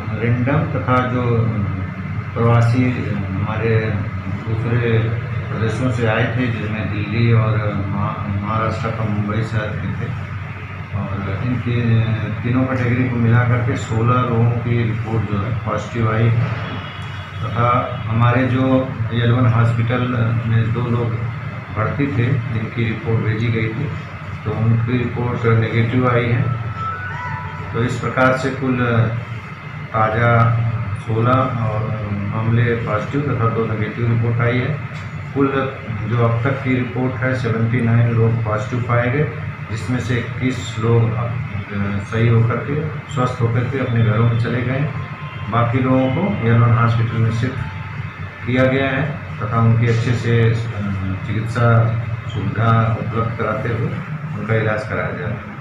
Random तथा जो प्रवासी हमारे दूसरे प्रदेशों से आए थे, जिसमें दिल्ली और महाराष्ट्र का मुंबई शहर के थे, और इनकी तीनों कैटेगरी को मिला करके 16 लोगों की रिपोर्ट जो है पॉजिटिव आई। तथा हमारे जो L1 हॉस्पिटल में 2 लोग भर्ती थे जिनकी रिपोर्ट भेजी गई थी, तो उनकी रिपोर्ट नेगेटिव आई है। तो इस प्रकार से कुल ताज़ा 16 और मामले पॉजिटिव तथा 2 नेगेटिव रिपोर्ट आई है। कुल जो अब तक की रिपोर्ट है 79 लोग पॉजिटिव पाए गए, जिसमें से 21 लोग सही होकर के स्वस्थ होकर के अपने घरों में चले गए। बाकी लोगों को L1 हॉस्पिटल में शिफ्ट किया गया है तथा उनकी अच्छे से चिकित्सा सुविधा उपलब्ध कराते हुए उनका इलाज कराया जा रहा है।